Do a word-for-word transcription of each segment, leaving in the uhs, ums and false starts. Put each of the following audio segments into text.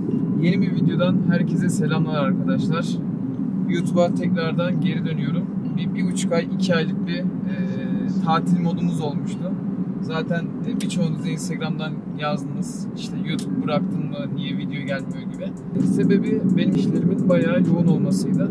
Yeni bir videodan herkese selamlar arkadaşlar. YouTube'a tekrardan geri dönüyorum. Bir, bir buçuk ay, iki aylık bir e, tatil modumuz olmuştu. Zaten e, birçoğunuz Instagram'dan yazdınız. İşte YouTube bıraktın mı, niye video gelmiyor gibi. E, sebebi benim işlerimin bayağı yoğun olmasıydı.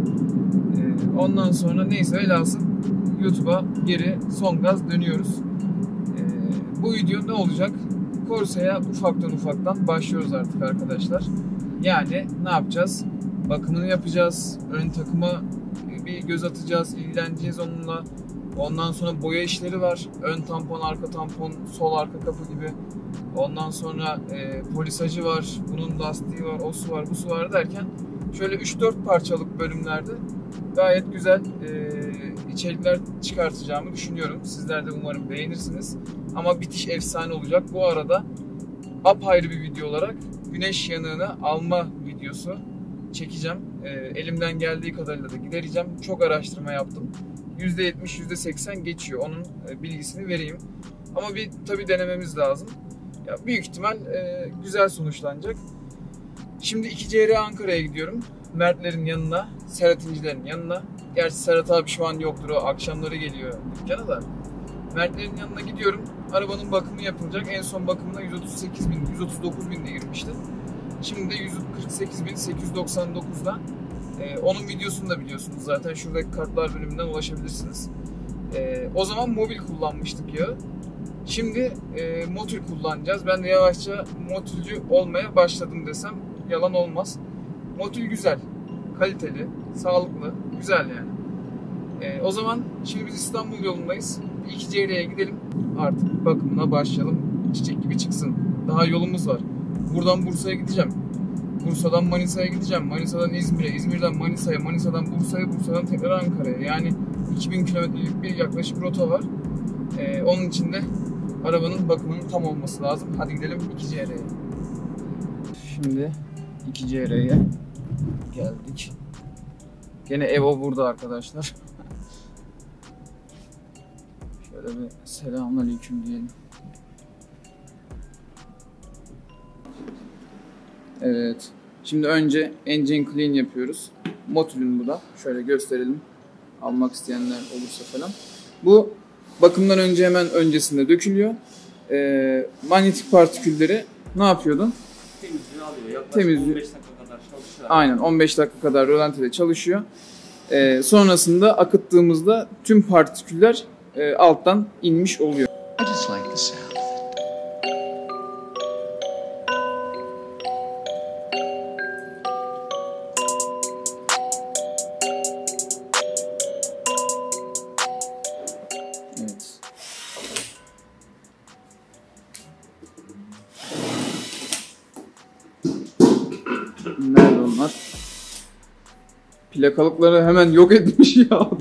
E, ondan sonra neyse velhasıl YouTube'a geri son gaz dönüyoruz. E, bu video ne olacak? Corsa'ya ufaktan ufaktan başlıyoruz artık arkadaşlar. Yani ne yapacağız? Bakımını yapacağız. Ön takıma bir göz atacağız. İlgileneceğiz onunla. Ondan sonra boya işleri var. Ön tampon, arka tampon, sol arka kapı gibi. Ondan sonra e, polisajı var. Bunun lastiği var, o su var, bu su var derken şöyle üç dört parçalık bölümlerde gayet güzel e, içerikler çıkartacağımı düşünüyorum. Sizler de umarım beğenirsiniz. Ama bitiş efsane olacak. Bu arada apayrı bir video olarak güneş yanığını alma videosu çekeceğim. E, elimden geldiği kadarıyla da gidereceğim. Çok araştırma yaptım. yüzde yetmiş yüzde seksen geçiyor. Onun e, bilgisini vereyim. Ama bir tabii denememiz lazım. Ya, büyük ihtimal e, güzel sonuçlanacak. Şimdi iki C R Ankara'ya gidiyorum. Mertlerin yanına, Serhat İncilerin yanına. Gerçi Serhat abi şu an yoktur, o akşamları geliyor dükkana da. Mertlerin yanına gidiyorum. Arabanın bakımı yapılacak. En son bakımına yüz otuz sekiz bin, yüz otuz dokuz binde girmişti. Şimdi de yüz kırk sekiz bin sekiz yüz doksan dokuzda. Ee, onun videosunu da biliyorsunuz zaten. Şuradaki kartlar bölümünden ulaşabilirsiniz. Ee, o zaman mobil kullanmıştık ya. Şimdi e, motul kullanacağız. Ben de yavaşça motulcu olmaya başladım desem yalan olmaz. Motul güzel, kaliteli, sağlıklı, güzel yani. Ee, o zaman şimdi biz İstanbul yolundayız. iki C R'ye gidelim. Artık bakımına başlayalım. Çiçek gibi çıksın. Daha yolumuz var. Buradan Bursa'ya gideceğim. Bursa'dan Manisa'ya gideceğim. Manisa'dan İzmir'e, İzmir'den Manisa'ya, Manisa'dan Bursa'ya, Bursa'dan tekrar Ankara'ya. Yani iki bin kilometrelik bir yaklaşık rota var. Ee, onun için de arabanın bakımının tam olması lazım. Hadi gidelim iki C R'ye. Şimdi iki C R'ye geldik. Gene Evo burada arkadaşlar. Şöyle bir selamünaleyküm diyelim. Evet. Şimdi önce engine clean yapıyoruz. Motulün bu da. Şöyle gösterelim. Almak isteyenler olursa falan. Bu bakımdan önce hemen öncesinde dökülüyor. Ee, manyetik partikülleri ne yapıyordun? Temizliğini alıyor. Yaklaşık Temizli... on beş dakika kadar çalışıyor. Aynen on beş dakika kadar rölantide çalışıyor. Ee, sonrasında akıttığımızda tüm partiküller e, alttan inmiş oluyor. I just like the sound. Evet. Nerede onlar? Plakalıkları hemen yok etmiş ya adam.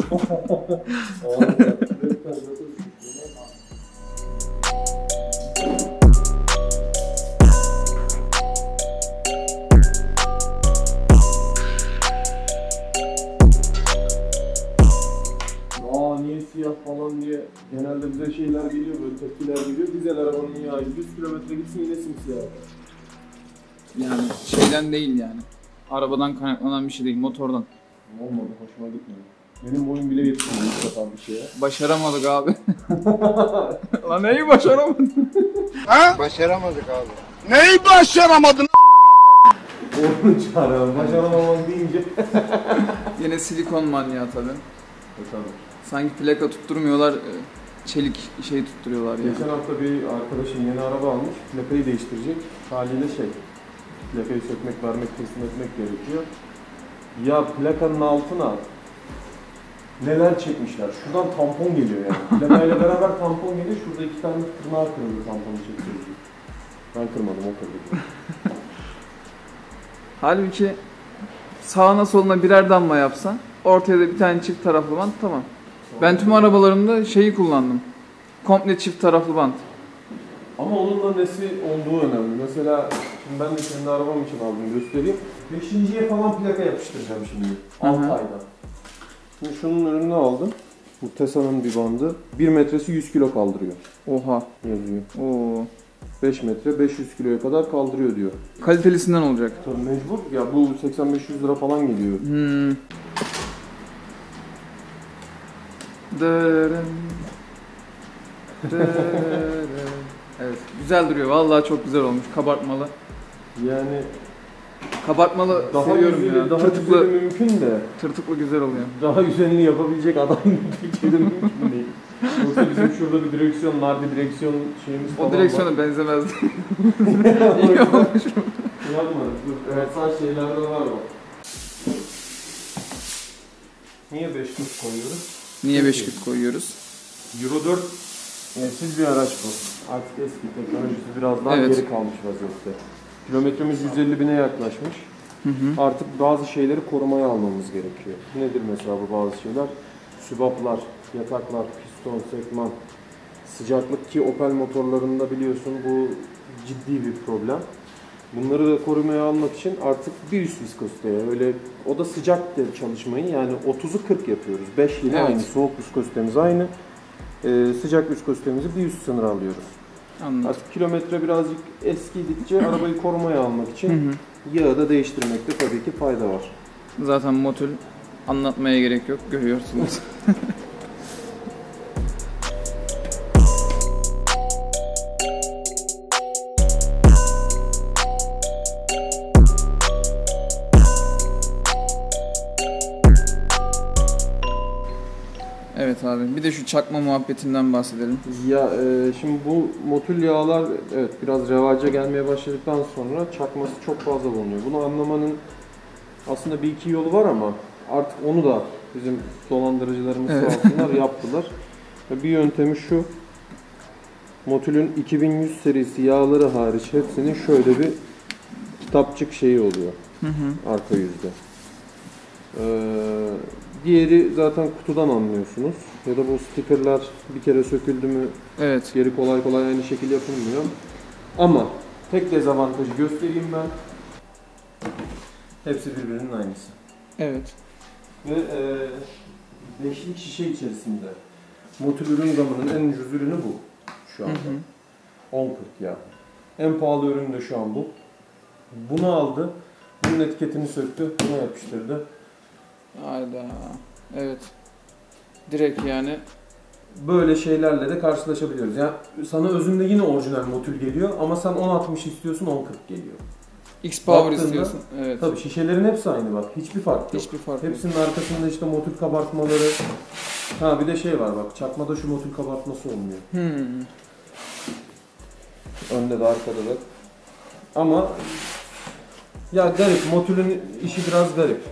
Aa niye siyah falan diye genelde bize şeyler geliyor, böyle tepkiler geliyor. Dizel arabanın ya yüz kilometre gitsin yine simsiyah. Yani şeyden değil yani. Arabadan kaynaklanan bir şey değil, motordan. Olmadı, hoşuma gitmedi. Benim boyum bile yetmiyor ilk defa bir şeye. Başaramadık abi. Lan neyi başaramadın? Ha? Başaramadık abi. Neyi başaramadın? Onu çağıralım, başaramamam deyince. Yine silikon manyağı tabii. E tabii. Sanki plaka tutturmuyorlar, çelik şey tutturuyorlar ya. Geçen hafta bir arkadaşım yeni araba almış, plakayı değiştirecek. Haliyle şey, plakayı sökmek, vermek, teslim etmek gerekiyor. Ya plakanın altına neler çekmişler. Şuradan tampon geliyor yani. Plakayla beraber tampon geliyor. Şurada iki tane tırnağı kırıldı tamponu çekiyoruz. Ben kırmadım, o kırdı. Halbuki sağına soluna birer damla yapsan, ortaya da bir tane çift taraflı bant, tamam. Ben tüm arabalarımda şeyi kullandım. Komple çift taraflı bant. Ama onun da nesi olduğu önemli. Mesela şimdi ben de kendi arabam için aldım, göstereyim. Beşinciye falan plaka yapıştıracağım şimdi. altı ayda. Şimdi şunun ürününü aldım. Bu Tessa'nın bir bandı. bir metresi yüz kilo kaldırıyor. Oha. Yazıyor. Oo. beş metre beş yüz kiloya kadar kaldırıyor diyor. Kalitelisinden olacak. Tabii mecbur. Ya bu seksen beş yüz lira falan geliyor. Hmm. Dırın. Dırın. Evet, güzel duruyor. Vallahi çok güzel olmuş. Kabartmalı. Yani Kabartmalı daha seviyorum güzeli, ya. daha Tırtıklı, güzeli mümkün de tırtıklı güzel oluyor. daha güzelini yapabilecek adam Türkiye'de mümkün değil. Yoksa bizim şurada bir direksiyon, nardi direksiyon şeyimiz falan O direksiyona var. benzemezdi. İyi İyi olmuş. Yapmadık. Dur. Evet, sağ şeylerde var o. Niye beş küp koyuyoruz? Niye beş küp koyuyoruz? Euro dört nesil bir araç bu. Artık eski teknolojisi biraz daha Evet. geri kalmış vaziyette. Kilometremiz yüz elli bine yaklaşmış. Hı hı. Artık bazı şeyleri korumaya almamız gerekiyor. Nedir mesela bu bazı şeyler? Sübaplar, yataklar, piston, sekman, sıcaklık ki Opel motorlarında biliyorsun bu ciddi bir problem. Bunları da korumaya almak için artık bir üst viskoziteye öyle o da sıcak de çalışmayı yani otuzu kırk yapıyoruz. beş yine Evet. aynı, soğuk viskozitemiz aynı. Ee, sıcak viskozitemizi bir üst sınır alıyoruz. Anladım. Artık kilometre birazcık eskidikçe arabayı korumaya almak için Hı hı. yağı da değiştirmekte tabii ki fayda var. Zaten motul anlatmaya gerek yok. Görüyorsunuz. Evet abi. Bir de şu çakma muhabbetinden bahsedelim. Ya e, şimdi bu motul yağlar evet biraz revaca gelmeye başladıktan sonra çakması çok fazla bulunuyor. Bunu anlamanın aslında bir iki yolu var ama artık onu da bizim dolandırıcılarımız Evet. sağ olsunlar yaptılar. Ve bir yöntemi şu. Motul'ün iki bin yüz serisi yağları hariç hepsinin şöyle bir kitapçık şeyi oluyor. Hı hı. Arka yüzde. Ee, diğeri zaten kutudan anlıyorsunuz. Ya da bu stikerler bir kere söküldü mü Evet. geri kolay kolay aynı şekilde yapılmıyor. Ama tek dezavantajı göstereyim ben. Hepsi birbirinin aynısı. Evet. Ve e, beşlik şişe içerisinde Motul ürün gamının en ucuz ürünü bu şu anda. Hı hı. on kırk ya. En pahalı ürün de şu an bu. Bunu aldı. Bunun etiketini söktü. Buna yapıştırdı. Hayda. Evet. Direkt yani. Böyle şeylerle de karşılaşabiliyoruz. Yani sana özünde yine orijinal Motul geliyor ama sen on altmış istiyorsun, on kırk geliyor. X-Power Baktığında, istiyorsun. Evet. Tabii şişelerin hepsi aynı bak. Hiçbir fark yok. Hiçbir fark yok. Hepsinin arkasında işte Motul kabartmaları. Ha bir de şey var bak. Çakmada şu Motul kabartması olmuyor. Hmm. Önde de arkada da. Ama ya garip. Motul'ün işi biraz garip.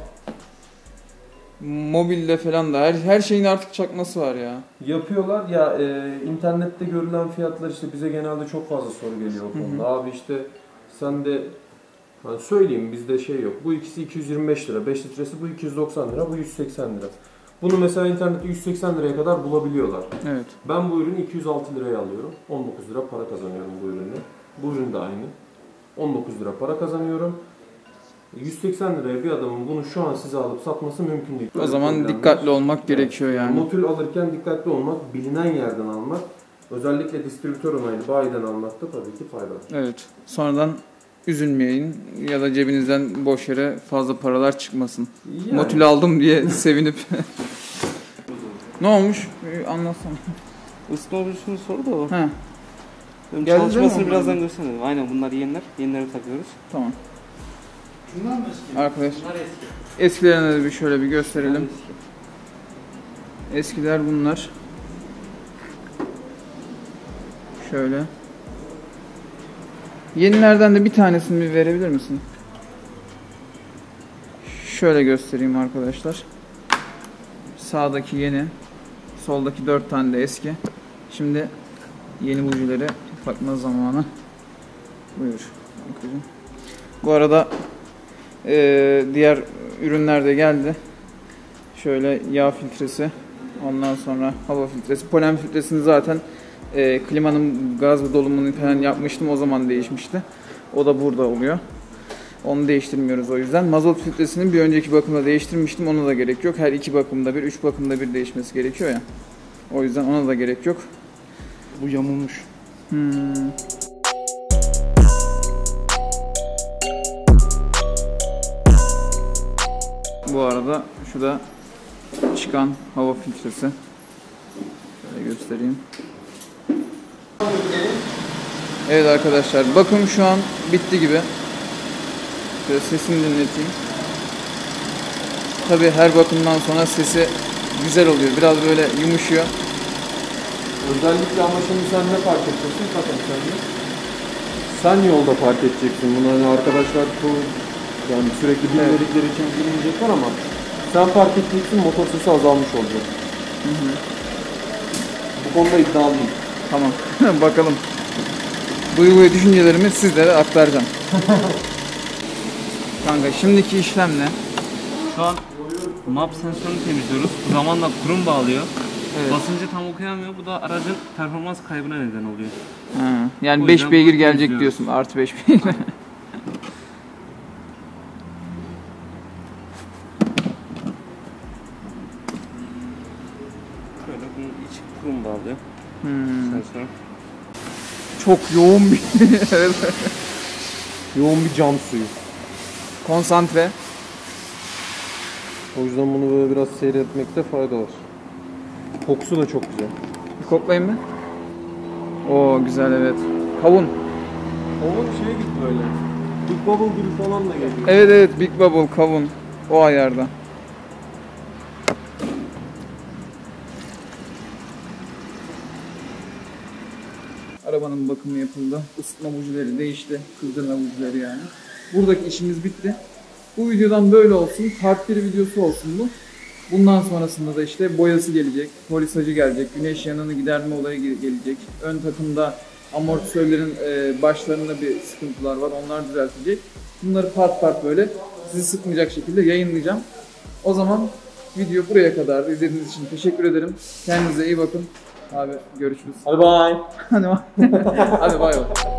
Mobilde falan da her her şeyin artık çakması var ya. Yapıyorlar ya e, internette görülen fiyatlar işte bize genelde çok fazla soru geliyor o konuda. Hı hı. Abi işte sen de hani söyleyeyim bizde şey yok. Bu ikisi iki yüz yirmi beş lira. beş litresi bu iki yüz doksan lira. Bu yüz seksen lira. Bunu mesela internette yüz seksen liraya kadar bulabiliyorlar. Evet. Ben bu ürünü iki yüz altı liraya alıyorum. on dokuz lira para kazanıyorum bu ürünü. Bu ürün de aynı. on dokuz lira para kazanıyorum. yüz seksen liraya bir adamın bunu şu an size alıp satması mümkün değil. O zaman Problemler. dikkatli olmak gerekiyor yani. Motul alırken dikkatli olmak, bilinen yerden almak, özellikle distribütör onaylı bayiden almakta tabii ki fayda var. Evet. Sonradan üzülmeyin ya da cebinizden boş yere fazla paralar çıkmasın. Yani, Motul aldım diye sevinip. Ne olmuş? Ee, Anlatsana. Isıtma virüsünü soru da o. He, Benim Geldi çalışmasını değil mi birazdan onlar? göstereyim. Aynen bunlar yeniler. Yenileri takıyoruz. tamam. Bunlar mı eski? Arkadaş, Bunlar eski. eskilerine de bir şöyle bir gösterelim. Bunlar eski. Eskiler bunlar. Şöyle. Yenilerden de bir tanesini bir verebilir misin? Şöyle göstereyim arkadaşlar. Sağdaki yeni, soldaki dört tane de eski. Şimdi yeni bujileri takma zamanı. Buyur. Bakayım. Bu arada eee, diğer ürünler de geldi. Şöyle yağ filtresi, ondan sonra hava filtresi, polen filtresini zaten e, klimanın gaz dolumunu falan yapmıştım, o zaman değişmişti. O da burada oluyor. Onu değiştirmiyoruz o yüzden. Mazot filtresini bir önceki bakımda değiştirmiştim, ona da gerek yok. Her iki bakımda bir, üç bakımda bir değişmesi gerekiyor ya. O yüzden ona da gerek yok. Bu yamulmuş. Hmm. Bu arada şu da çıkan hava filtresi. Şöyle göstereyim. Evet arkadaşlar, bakım şu an bitti gibi. Şöyle sesini dinleteyim. Tabii her bakımdan sonra sesi güzel oluyor. Biraz böyle yumuşuyor. Özellikle ama şimdi sen ne fark edeceksin? Bakın sen de. Sen yolda fark edeceksin. Bunu hani arkadaşlar çoğu yani sürekli bilmedikleri için bilmeyecekler ama sen fark edeceksin, motor sesi azalmış olacak. Hı hı. Bu konuda iddialıyım. Tamam. Bakalım. Duygu ve düşüncelerimi sizlere aktaracağım. Kanka şimdiki işlem ne? Şu an map sensörünü temizliyoruz. Zamanla kurum bağlıyor. Evet. Basıncı tam okuyamıyor. Bu da aracın performans kaybına neden oluyor. Ha, yani O beş yüzden beygir bunu gelecek temizliyoruz. diyorsun. Artı beş beygir. Şöyle bunun içi kurum bağlıyor. Hmm. Sensör. Çok yoğun bir evet. Yoğun bir cam suyu. Konsantre. O yüzden bunu böyle biraz seyretmekte fayda var. Kokusu da çok güzel. Bir koklayayım mı? Oo güzel, evet. Kavun. Onun şey gibi böyle. Big Bubble gibi falan da geliyor. Evet evet, Big Bubble kavun. O ayarda. Arabanın bakımı yapıldı. Isıtma bujileri değişti. Kızdırma bujileri yani. Buradaki işimiz bitti. Bu videodan böyle olsun. Part bir videosu olsun bu. Bundan sonrasında da işte boyası gelecek, polisajı gelecek, güneş yanını giderme olayı ge- gelecek. Ön takımda amortisörlerin e, başlarında bir sıkıntılar var. Onlar düzeltilecek. Bunları part part böyle sizi sıkmayacak şekilde yayınlayacağım. O zaman video buraya kadar. İzlediğiniz için teşekkür ederim. Kendinize iyi bakın. Abi görüşürüz. Hadi bye. Hadi bay. Hadi bay bay.